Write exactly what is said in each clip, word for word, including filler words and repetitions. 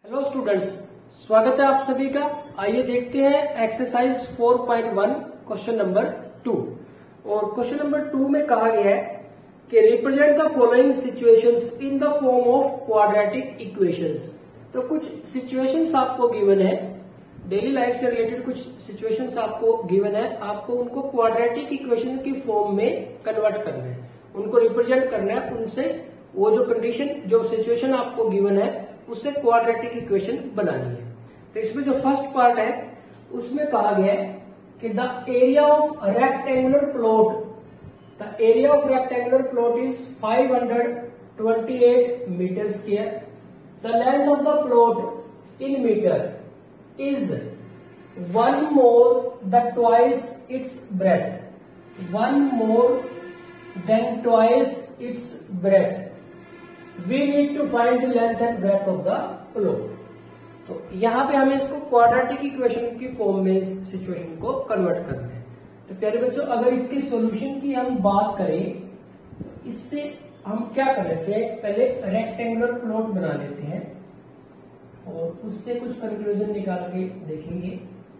Hello students, स्वागत है आप सभी का। आइए देखते हैं एक्सरसाइज चार point one question number two. और क्वेश्चन नंबर टू में कहा गया है कि represent the following situations in the form of quadratic equations. तो कुछ सिचुएशंस आपको गिवन है, डेली लाइफ से रिलेटेड कुछ सिचुएशंस आपको गिवन है, आपको उनको क्वाड्रेटिक इक्वेशन की फॉर्म में कन्वर्ट करना है, उनको रिप्रेजेंट करना है, उनसे वो जो कंडीशन जो सिचुएशन आपको गिवन है उससे क्वाड्रेटिक इक्वेशन बनानी है। तो इसमें जो फर्स्ट पार्ट है उसमें कहा गया है कि the area of rectangular plot the area of rectangular plot is five hundred twenty eight metre square. The length of the plot in metre is one more the twice its breadth one more than twice its breadth. We need to find the length and breadth of the plot। तो यहाँ पे हमें इसको quadratic equation की form में इस situation को convert करना है। तो प्यारे बच्चों, अगर इसके सॉल्यूशन की हम बात करें तो इससे हम क्या कर लेते हैं, पहले रेक्टेंगुलर प्लॉट बना लेते हैं और उससे कुछ कंक्लूजन निकाल के देखेंगे।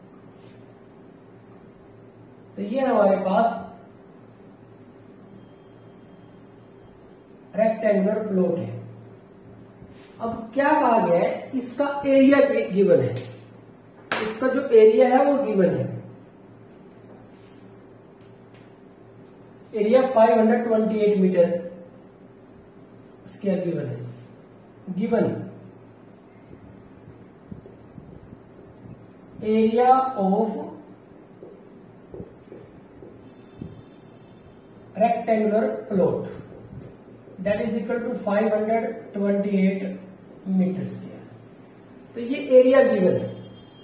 तो ये हमारे पास रेक्टेंगुलर प्लॉट है। अब क्या कहा गया है, इसका एरिया गिवन है, इसका जो एरिया है वो गिवन है। Area five hundred twenty eight metre square given है। Given area of rectangular plot that is equal to five hundred twenty eight metre square. तो ये एरिया गिवन है।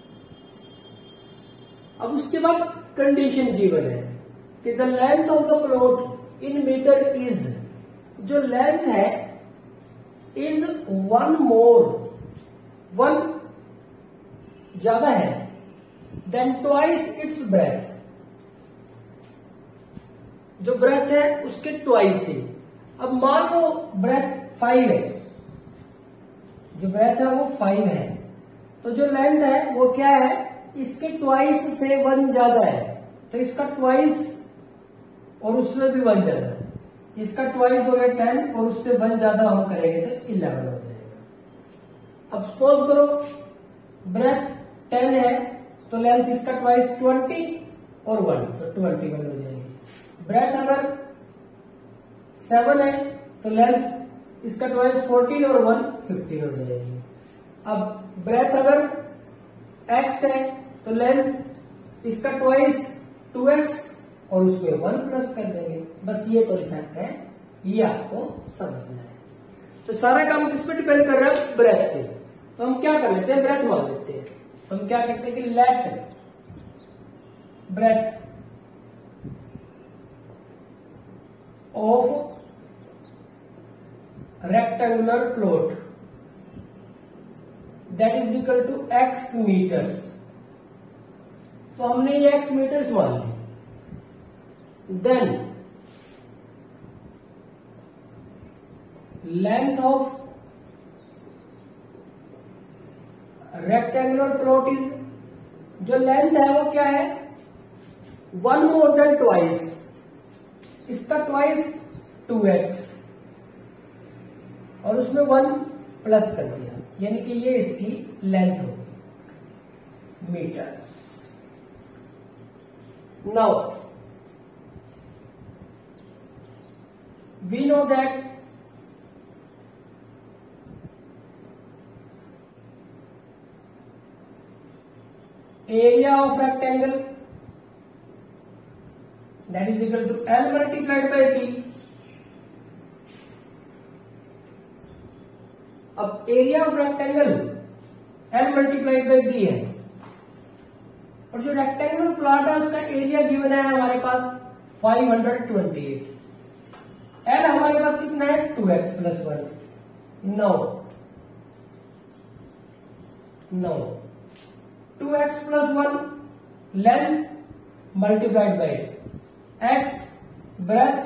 अब उसके बाद कंडीशन गिवन है कि the length of the plot in metre is, जो लेंथ है इज वन मोर, वन ज्यादा है देन ट्वाइस इट्स ब्रेथ, जो ब्रेथ है उसके ट्वाइस है। अब मान लो ब्रेथ फाइव है, जो ब्रेथ है वो फाइव है, तो जो लेंथ है वो क्या है, इसके ट्वाइस से वन ज्यादा है, तो इसका ट्वाइस और उससे भी वन ज्यादा, इसका ट्वाइस हो गया टेन और उससे वन ज्यादा हम करेंगे तो इलेवन हो जाएगा। अब सपोज करो ब्रेथ टेन है तो लेंथ इसका ट्वाइस ट्वेंटी और वन, तो ट्वेंटी वन हो जाएगी। ब्रेथ अगर सेवन है तो लेंथ इसका ट्वाइस फोर्टीन और वन फिफ्टीन हो जाएगी। अब ब्रेथ अगर एक्स है तो लेंथ इसका ट्वाइस टू एक्स और उसमें वन प्लस कर देंगे। बस ये कॉन्सेप्ट है, ये आपको समझना है। तो सारा काम किस पे डिपेंड कर रहा है, ब्रेथ पे। तो हम क्या कर लेते हैं, ब्रेथ मान लेते हैं। तो हम क्या करते हैं कि let breadth of rectangular plot that is equal to x meters। तो हमने ये x मीटर्स मान ली। Then length of rectangular plot is, जो लेंथ है वो क्या है, वन मोर देन ट्वाइस, इसका ट्वाइस टू एक्स और उसमें वन प्लस कर दिया, यानी कि ये इसकी लेंथ होगी metres. Now we know that area of rectangle that is equal to L multiplied by B. अब area of rectangle L multiplied by B है और जो रेक्टेंगुलर प्लॉट है उसका एरिया गिवन है हमारे पास five hundred twenty eight. L हमारे पास कितना है, टू एक्स प्लस वन। नौ नौ two x plus one length multiplied by x breadth,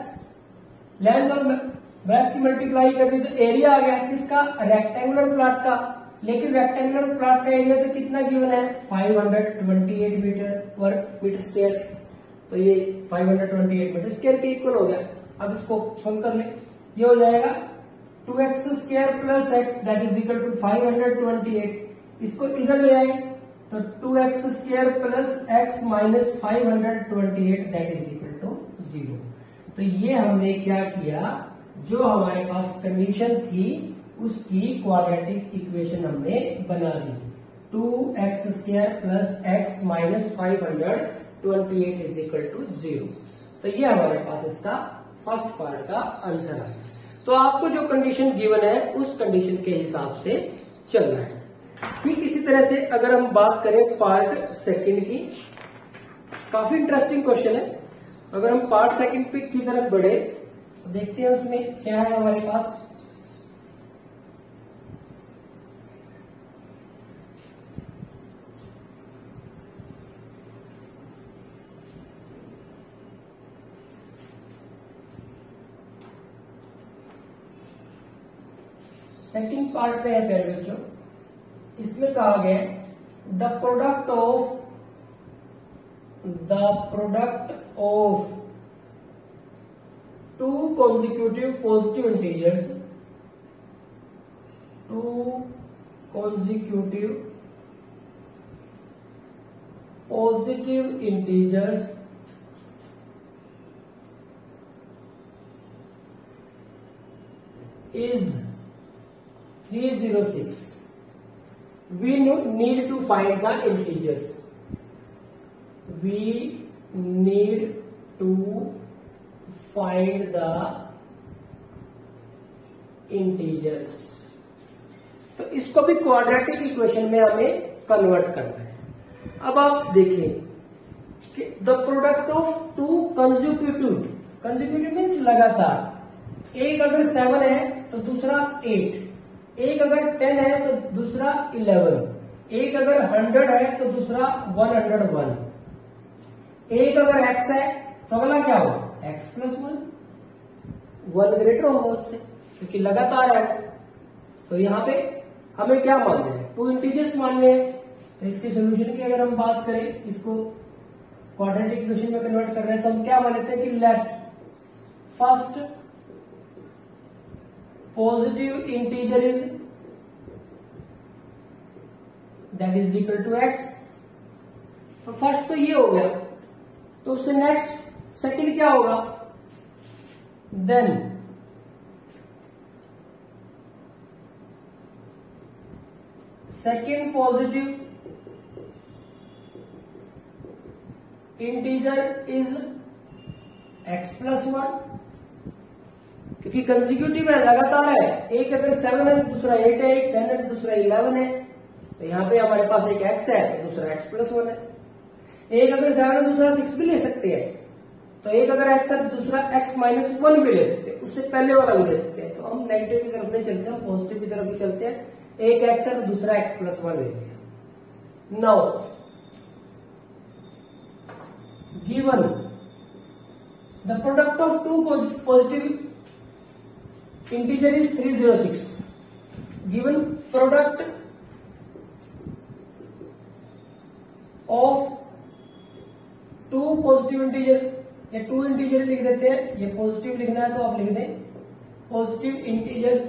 length और ब्रेथ की मल्टीप्लाई कर दी तो एरिया आ गया किसका, रेक्टेंगुलर प्लॉट का। लेकिन रेक्टेंगुलर प्लॉट का एरिया तो कितना गिवन है, five hundred twenty eight metre वर्ग मीटर स्क्वायर। तो ये five hundred twenty eight metre square के इक्वल हो गया। अब इसको सोल्व कर ले, ये हो जाएगा two x square plus x that is equal to five hundred twenty eight. इसको इधर ले आए तो two x square plus x minus five hundred twenty eight that is equal to zero. तो ये हमने क्या किया, जो हमारे पास कंडीशन थी उसकी क्वाड्रेटिक इक्वेशन हमने बना दी। Two x square plus x minus five hundred twenty eight is equal to zero. तो ये हमारे पास इसका फर्स्ट पार्ट का आंसर है। तो आपको जो कंडीशन गिवन है उस कंडीशन के हिसाब से चलना है। ठीक इसी तरह से अगर हम बात करें पार्ट सेकंड की, काफी इंटरेस्टिंग क्वेश्चन है। अगर हम पार्ट सेकंड पे की तरफ बढ़े तो देखते हैं उसमें क्या है हमारे पास। सेकंड पार्ट पे है प्यारे बच्चों, इसमें कहा गया the product of the product of two consecutive positive integers, two consecutive positive integers is three hundred six. We need to find the integers. We need to find the integers. तो इसको भी क्वाड्रेटिक इक्वेशन में हमें convert करना है। अब आप देखिए कि the product of two consecutive, consecutive means लगातार, एक अगर सेवन है तो दूसरा एट, एक अगर टेन है तो दूसरा इलेवन, एक अगर हंड्रेड है तो दूसरा वन हंड्रेड वन, एक अगर एक्स है तो अगला क्या होगा x plus one, one greater होगा उससे क्योंकि लगातार है। तो यहाँ पे हमें क्या मानना है, टू इंटीजर्स मानने हैं। तो इसके सोल्यूशन की अगर हम बात करें, इसको क्वाड्रेटिक इक्वेशन में कन्वर्ट कर रहे हैं तो हम क्या मान लेते हैं कि let first positive integer is that is equal to x. तो फर्स्ट तो ये हो गया, तो उससे नेक्स्ट सेकंड क्या होगा, then second positive integer is x plus one, क्योंकि कंसेक्यूटिव है, लगातार है। एक अगर सेवन है तो दूसरा एट है, एक टेन है तो दूसरा इलेवन है। तो यहाँ पे हमारे पास एक एक्स है तो दूसरा एक्स प्लस वन है। एक अगर सेवन है दूसरा सिक्स भी ले सकते हैं, तो एक अगर एक्स है तो दूसरा एक्स माइनस वन भी ले सकते हैं, उससे पहले वाला भी ले सकते हैं। तो हम नेगेटिव की तरफ नहीं चलते, हम पॉजिटिव की तरफ ही चलते हैं। एक एक्स है तो दूसरा एक्स प्लस वन ले लिया। Now given the product of two positive integer is three zero six, given product of two positive integer, ये टू इंटीजर लिख देते हैं, ये पॉजिटिव लिखना है तो आप लिख दें positive integers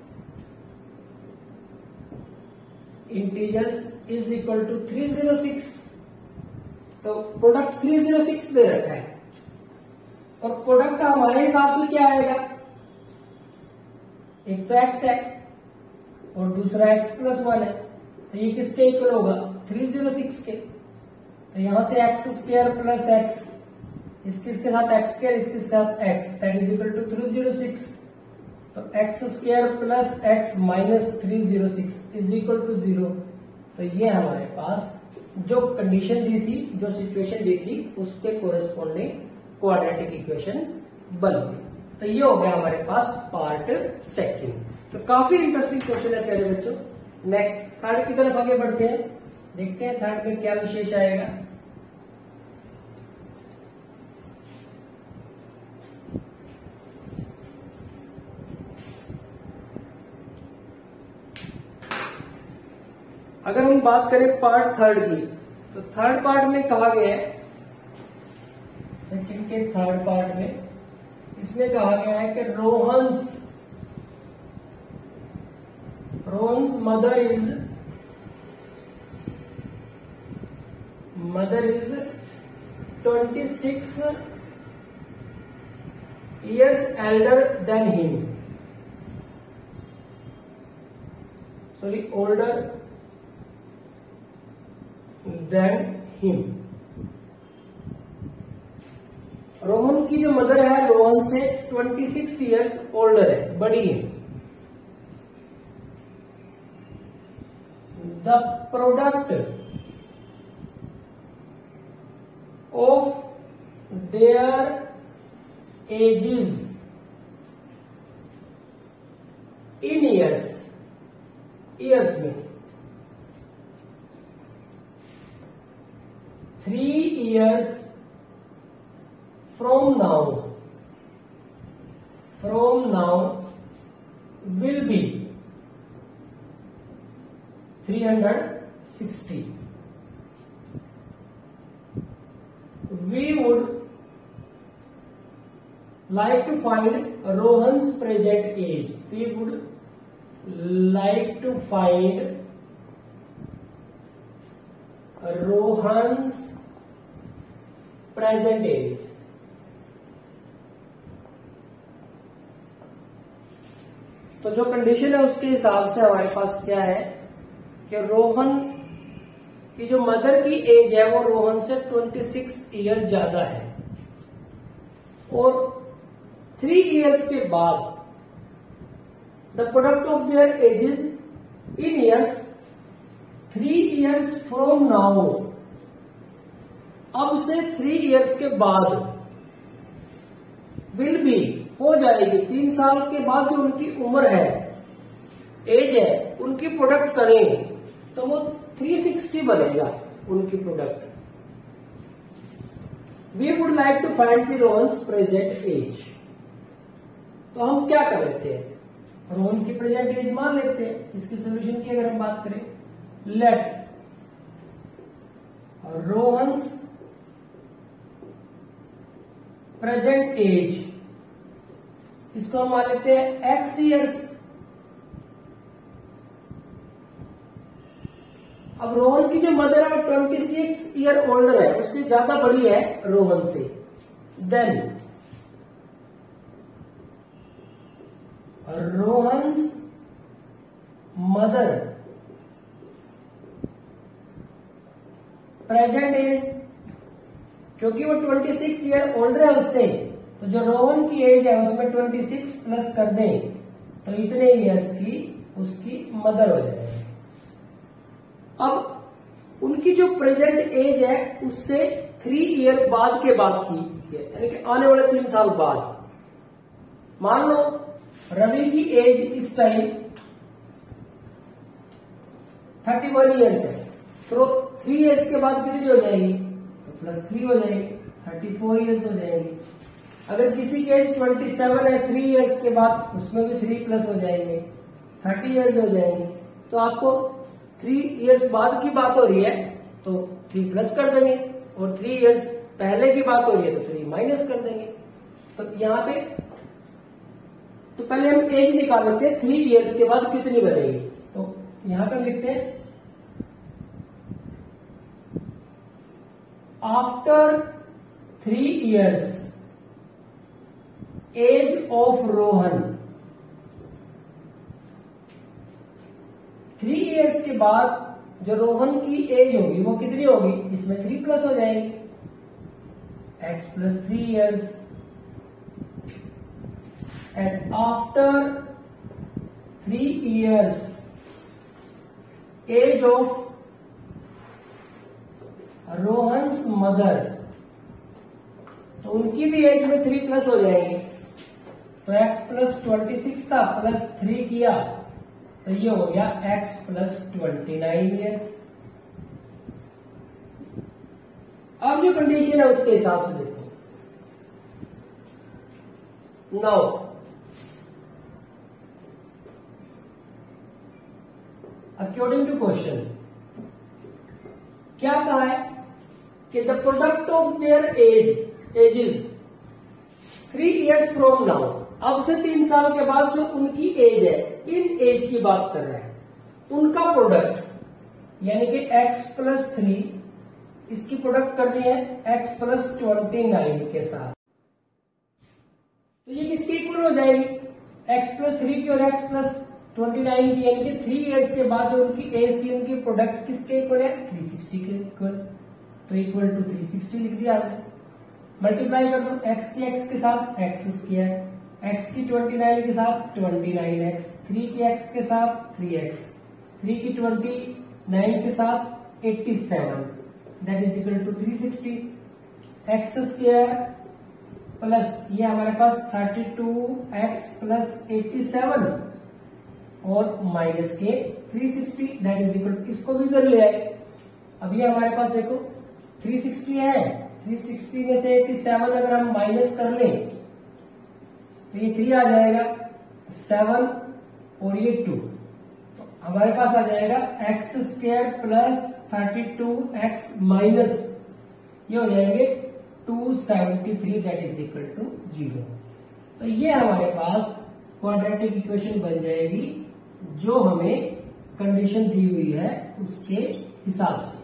integers is equal to three zero six. तो प्रोडक्ट थ्री जीरो सिक्स दे रखा है और प्रोडक्ट हमारे हिसाब से क्या आएगा, एक तो एक्स है और दूसरा एक्स प्लस वन है। तो ये किसके इक्वल होगा, थ्री जीरो सिक्स के। तो यहां से एक्स स्क्वायर प्लस एक्स, इसके साथ एक्स स्क्वायर, इसके साथ x, that is equal to three zero six. तो x square plus x minus three zero six is equal to zero. तो ये हमारे पास जो कंडीशन दी थी, जो सिचुएशन दी थी, उसके कोरेस्पॉन्डिंग क्वाड्रेटिक इक्वेशन बन गई। तो ये हो गया हमारे पास पार्ट सेकंड। तो काफी इंटरेस्टिंग क्वेश्चन है प्यारे बच्चों। नेक्स्ट थर्ड की तरफ आगे बढ़ते हैं, देखते हैं थर्ड में क्या विशेष आएगा। अगर हम बात करें पार्ट थर्ड की, तो थर्ड पार्ट में कहा गया है, सेकंड के थर्ड पार्ट में इसमें कहा गया है कि Rohan's Rohan's mother is mother is twenty six years elder than him, sorry older than him। Rohan की जो मदर है रोहन से छब्बीस इयर्स ओल्डर है, बड़ी है। The product of their ages in years, years में three years from now from now will be three hundred sixty. We would like to find Rohan's present age. We would like to find Rohan's present age. तो जो condition है उसके हिसाब से हमारे पास क्या है कि रोहन की जो मदर की एज है वो रोहन से छब्बीस ईयर ज्यादा है, और थ्री इयर्स के बाद the product of their ages in years, three years from now, अब से थ्री इयर्स के बाद विल बी हो जाएगी, तीन साल के बाद जो उनकी उम्र है, एज है, उनकी प्रोडक्ट करें तो वो थ्री सिक्सटी बनेगा उनकी product. We would like to find the Rohan's present age. तो हम क्या कर लेते हैं, रोहन की प्रेजेंट एज मान लेते हैं। इसकी सोल्यूशन की अगर हम बात करें, लेट रोहन्स प्रेजेंट एज, इसको हम मान लेते हैं एक्स ईयर्स। अब रोहन की जो मदर है वो ट्वेंटी सिक्स ईयर ओल्डर है, उससे ज्यादा बड़ी है रोहन से। Then Rohan's mother present age, क्योंकि वो छब्बीस ईयर ओल्डर है उससे, तो जो रोहन की एज है उसमें छब्बीस प्लस कर दें तो इतने ईयर्स की उसकी मदर हो जाएगी। अब उनकी जो प्रेजेंट एज है उससे थ्री ईयर बाद के बाद की है, यानी कि आने वाले तीन साल बाद। मान लो रवि की एज इस टाइम थर्टी वन ईयर्स है, तो थ्री ईयर्स के बाद कितनी हो जाएगी, तो प्लस थ्री हो जाएगी, थर्टी फोर ईयर्स हो जाएगी। अगर किसी की एज ट्वेंटी सेवन है, थ्री ईयर्स के बाद उसमें भी थ्री प्लस हो जाएंगे, थर्टी ईयर्स हो जाएंगे। तो आपको थ्री ईयर्स बाद की बात हो रही है तो थ्री प्लस कर देंगे, और थ्री ईयर्स पहले की बात हो रही है तो थ्री माइनस कर देंगे। तो यहाँ पे तो पहले हम एज निकाल लेते हैं, थ्री इयर्स के बाद कितनी बनेगी। तो यहां पर लिखते हैं after three years age of Rohan, three years के बाद जो रोहन की एज होगी वो कितनी होगी, इसमें थ्री प्लस हो जाएगी, x plus three years. And after three years, age of Rohan's mother, तो उनकी भी एज में थ्री प्लस हो जाएगी। तो x प्लस ट्वेंटी सिक्स था, प्लस थ्री किया तो ये हो गया x plus twenty nine years. अब जो कंडीशन है उसके हिसाब से देखो। नाउ according to question, क्या कहा है कि the product of their age ages three years from now, अब से तीन साल के बाद जो उनकी एज है, इन एज की बात कर रहे हैं, उनका प्रोडक्ट यानी कि x प्लस थ्री, इसकी प्रोडक्ट करनी है x प्लस ट्वेंटी नाइन के साथ। तो ये किसके इक्वल हो जाएगी, x प्लस थ्री की और x प्लस ट्वेंटी नाइन की, यानी कि थ्री इयर्स के बाद जो उनकी एज थी, उनकी प्रोडक्ट किसके इक्वल है, थ्री सिक्सटी के इक्वल। तो इक्वल टू थ्री सिक्सटी लिख दिया आपने। मल्टीप्लाई कर दो x की x के साथ x स्क्वायर, x की ट्वेंटी नाइन के साथ ट्वेंटी नाइन एक्स, थ्री की x के साथ थ्री एक्स, थ्री की ट्वेंटी नाइन के साथ eighty seven, that is equal to three sixty. X square plus ये हमारे पास thirty two x plus eighty seven और माइनस के three sixty, that is equal to, इसको भी इधर ले आए। अब ये हमारे पास देखो थ्री सिक्सटी है, थ्री सिक्सटी में से एट्टी सेवन अगर हम माइनस कर लें तो ये थ्री आ जाएगा, सेवन और ये टू, तो हमारे पास आ जाएगा x square plus thirty two x minus ये हो जाएंगे two seventy three, that is equal to zero. तो ये हमारे पास क्वाड्रेटिक इक्वेशन बन जाएगी जो हमें कंडीशन दी हुई है उसके हिसाब से।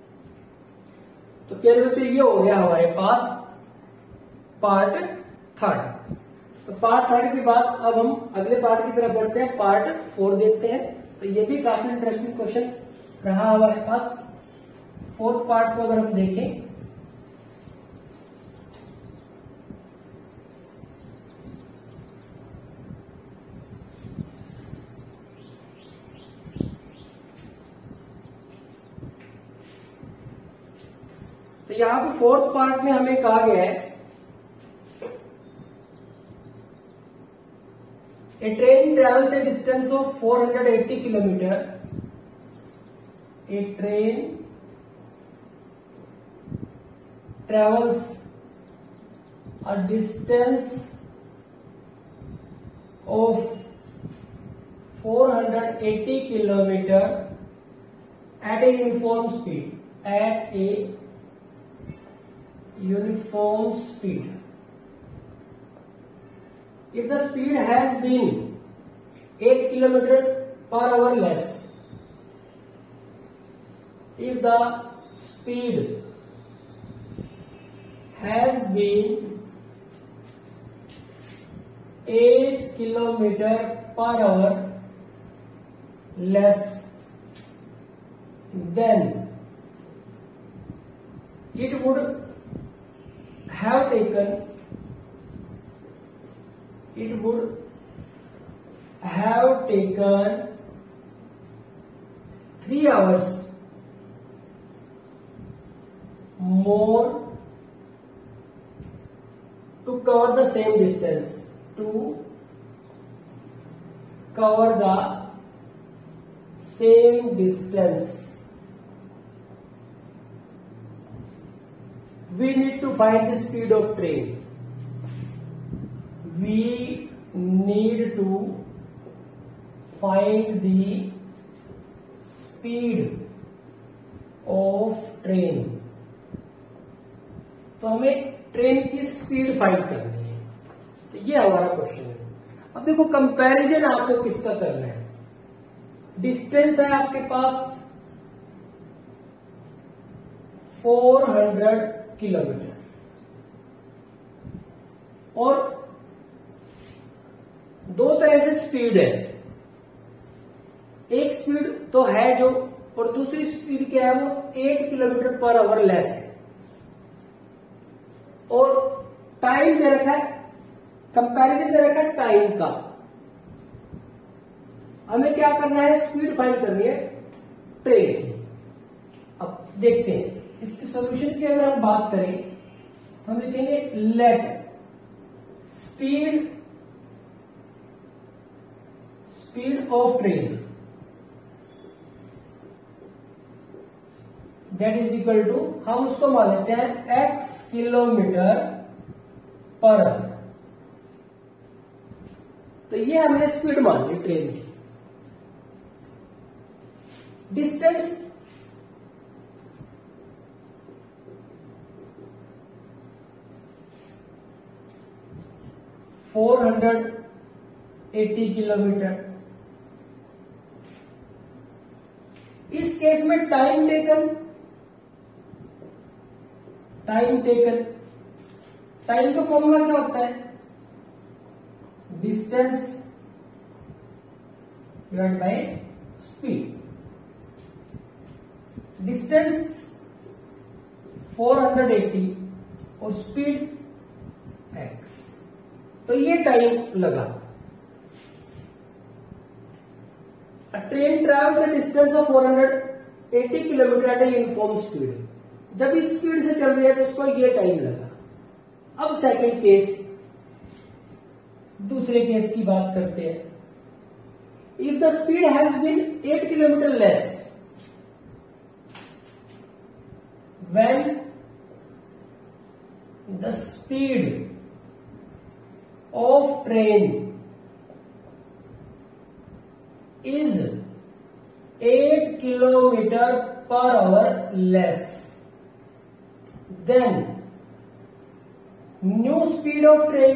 तो प्यारे बच्चों ये हो गया हमारे पास पार्ट थर्ड। तो पार्ट थर्ड के बाद अब हम अगले पार्ट की तरफ बढ़ते हैं, पार्ट फोर देखते हैं। तो ये भी काफी इंटरेस्टिंग क्वेश्चन रहा हमारे पास। फोर्थ पार्ट को अगर हम देखें तो यहां पे फोर्थ पार्ट में हमें कहा गया है a train travels a distance of four hundred eighty kilometre, a train travels a distance of four hundred eighty kilometre at a uniform speed, at a uniform speed. If the speed has been eight kilometers per hour less, if the speed has been eight kilometers per hour less, then it would have taken it would have taken three hours more to cover the same distance, to cover the same distance. We need to find the speed of train. We need to find the speed of train. तो हमें train की speed find करनी है। तो ये हमारा question है। अब देखो कंपैरिजन आपको किसका करना है। डिस्टेंस है आपके पास फोर हंड्रेड किलोमीटर और दो तरह से स्पीड है। एक स्पीड तो है जो, और दूसरी स्पीड क्या है, वो eight kilometre per hour less है। और टाइम दे रखा है, कंपैरिजन दे रखा है टाइम का। हमें क्या करना है, स्पीड फाइंड करनी है ट्रेन की। अब देखते हैं इसके सॉल्यूशन की अगर हम बात करें तो हम लिखेंगे let speed speed of train that is equal to, हम उसको मान लेते हैं x किलोमीटर पर आवर। तो ये हमने स्पीड मान ली ट्रेन की। Distance four hundred eighty kilometre. इस केस में time taken, time taken time का फॉर्मूला क्या होता है? Distance divide by speed. Distance four hundred eighty और स्पीड x, तो ये टाइम लगा। A train travels a distance of four hundred eighty kilometre at a uniform speed। जब इस स्पीड से चल रही है तो उसको ये टाइम लगा। अब सेकंड केस, दूसरे केस की बात करते हैं। If the speed has been eight kilometre less when the speed of train is eight kilometre per hour less, then new speed of train,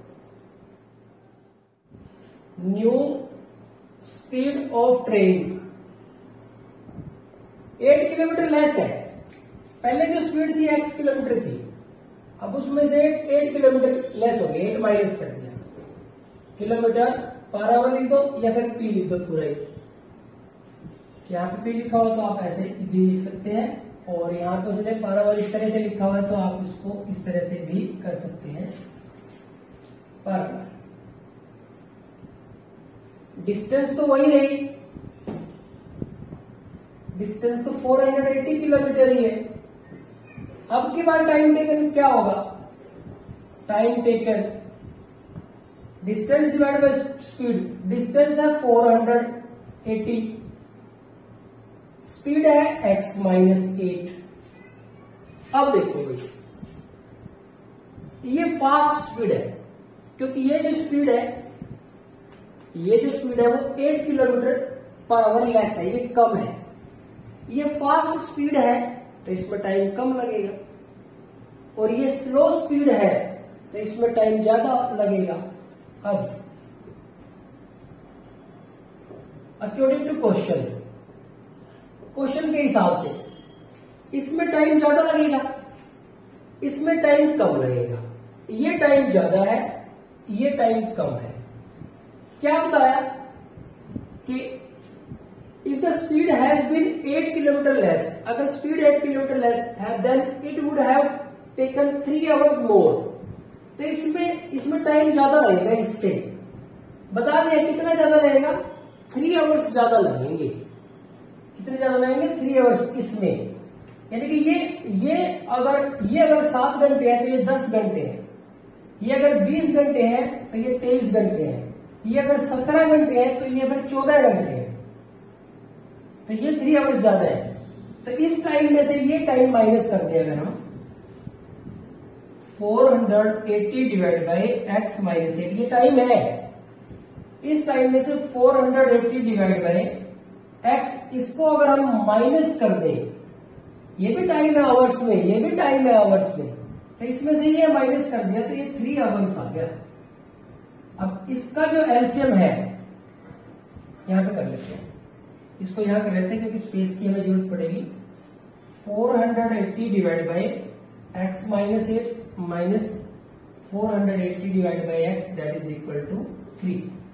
new speed of train eight kilometre less है। पहले जो speed थी x kilometre थी, अब उसमें से eight kilometre less हो गया, एट माइनस कर दिया। किलोमीटर पर आवर लिख दो या फिर पी लिख दो पूरा ही। यहाँ पे पी लिखा हुआ तो आप ऐसे भी लिख सकते हैं, और यहाँ पे उसने पर आवर इस तरह से लिखा हुआ है तो आप इसको इस तरह से भी कर सकते हैं। पर डिस्टेंस तो वही रही, डिस्टेंस तो फोर हंड्रेड एटी किलोमीटर ही है। अब की बार टाइम टेकन क्या होगा? Time taken distance divide by speed. Distance है फोर हंड्रेड एटी, स्पीड है x माइनस एट। अब देखो भाई, ये फास्ट स्पीड है, क्योंकि ये जो स्पीड है ये जो स्पीड है वो eight kilometre per hour less है, ये कम है। ये फास्ट स्पीड है तो इसमें टाइम कम लगेगा, और ये स्लो स्पीड है तो इसमें टाइम ज्यादा लगेगा। अब अकॉर्डिंग टू क्वेश्चन, क्वेश्चन के हिसाब से इसमें टाइम ज्यादा लगेगा, इसमें टाइम कम लगेगा। ये टाइम ज्यादा है, ये टाइम कम है। क्या बताया कि if the speed has been eight kilometre less, अगर स्पीड एट किलोमीटर लेस है then it would have taken three hours more. तो इसमें इसमें टाइम ज्यादा लगेगा, इससे बता दें कितना ज्यादा लगेगा, थ्री आवर्स ज्यादा लगेंगे। कितने ज्यादा लगेंगे? थ्री आवर्स इसमें। यानी कि ये ये अगर ये अगर सात घंटे है तो ये दस घंटे है, ये अगर बीस घंटे है तो ये तेईस घंटे है, ये अगर सत्रह घंटे है तो ये फिर चौदह घंटे है। तो ये थ्री आवर्स ज्यादा है, तो इस टाइम में से ये टाइम माइनस कर दे अगर हम, four hundred eighty divide by x minus eight, ये टाइम है। इस टाइम में से four hundred eighty divide by x, इसको अगर हम माइनस कर दें, ये भी टाइम है आवर्स में, ये भी टाइम है आवर्स में, तो इसमें से ये माइनस कर दिया तो ये थ्री आवर्स आ गया। अब इसका जो एलसीएम है यहां पे कर लेते हैं, इसको यहां कर लेते हैं क्योंकि स्पेस की हमें जरूरत पड़ेगी। Four hundred eighty divide by x minus eight minus four hundred eighty divide by x that is equal to three.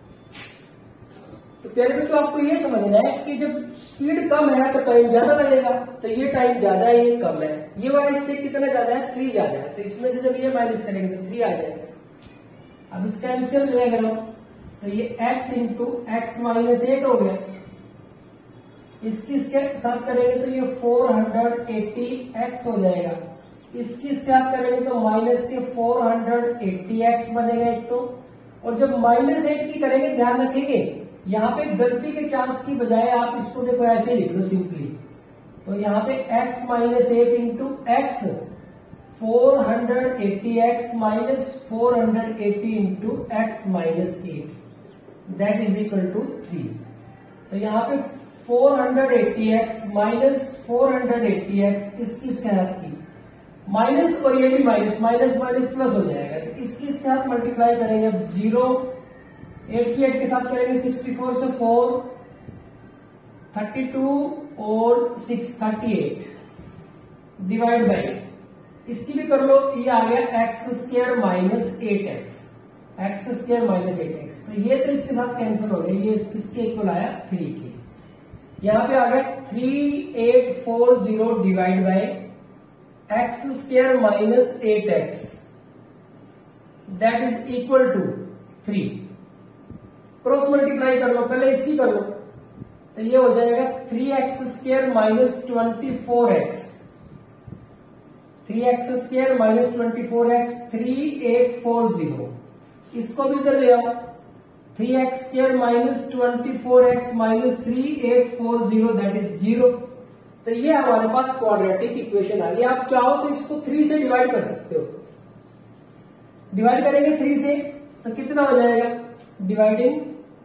तो प्यारे बच्चों आपको ये समझना है कि जब स्पीड कम है तो टाइम ज्यादा लगेगा, तो ये टाइम ज्यादा है ये कम है, ये वाला इससे कितना ज्यादा है? थ्री ज्यादा है। तो इसमें से जब ये माइनस करेंगे तो थ्री आ जाएगा। अब इसका एलसीएम ले अगर हम, तो ये x into x minus eight हो गया। इसकी इसके साथ करेंगे तो ये फोर हंड्रेड एटी एक्स हो जाएगा। इसकी इसके साथ करेंगे तो माइनस के फोर हंड्रेड एटी एक्स बनेगा एक तो, और जब माइनस एट की करेंगे ध्यान रखेंगे यहाँ पे गलती के चांस की बजाय आप इसको देखो ऐसे लिख लो सिंपली। तो यहाँ पे x minus eight into x four hundred eighty x minus four hundred eighty into x minus eight that is equal to three. तो यहाँ पे four hundred eighty x minus four hundred eighty x इसकी इसके हाथ की minus, और ये भी माइनस, माइनस माइनस प्लस हो जाएगा। तो इसकी इसके साथ मल्टीप्लाई करेंगे। अब जीरो एट की एट के साथ करेंगे, सिक्सटी फोर से फोर, थर्टी टू और six thirty eight, divide by इसकी भी कर लो, ये आ गया x square minus eight x, x square minus eight x. तो ये तो इसके साथ कैंसिल हो गया, ये किसके इक्वल आया, थ्री के। यहां पे आ गया three eight four zero divide by x square minus eight x, that is equal to three. Cross multiply कर लो, पहले इसकी कर लो, तो ये हो जाएगा three x square minus twenty four x, three x square minus twenty four x, three eight four zero. इसको भी इधर ले आओ, three x square minus twenty four x minus three eight four zero, that is zero. तो ये हमारे पास quadratic equation आ गई। आप चाहो तो इसको थ्री से डिवाइड कर सकते हो। डिवाइड करेंगे थ्री से तो कितना हो जाएगा, dividing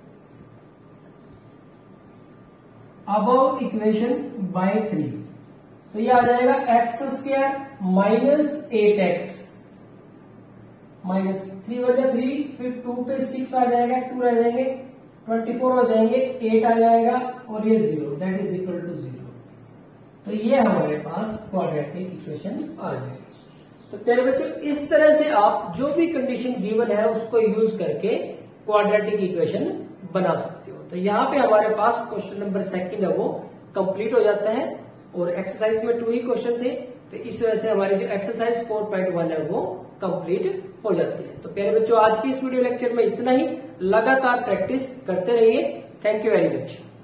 above equation by three, तो ये आ जाएगा x square minus eight x minus three बजा थ्री, फिर टू पे सिक्स आ जाएगा, टू रह जाएंगे, ट्वेंटी फोर हो जाएंगे, एट आ जाएगा और ये zero, that is equal to zero. तो ये हमारे पास क्वाड्रेटिक इक्वेशन आ जाएगी। तो प्यारे बच्चों, इस तरह से आप जो भी कंडीशन गिवन है उसको यूज करके क्वाड्रेटिक इक्वेशन बना सकते हो। तो यहाँ पे हमारे पास क्वेश्चन नंबर सेकंड है वो कंप्लीट हो जाता है, और एक्सरसाइज में टू ही क्वेश्चन थे, तो इस वजह से हमारी जो एक्सरसाइज फोर पॉइंट वन है वो कंप्लीट हो जाती है। तो प्यारे बच्चों, आज की इस वीडियो लेक्चर में इतना ही। लगातार प्रैक्टिस करते रहिए। Thank you very much.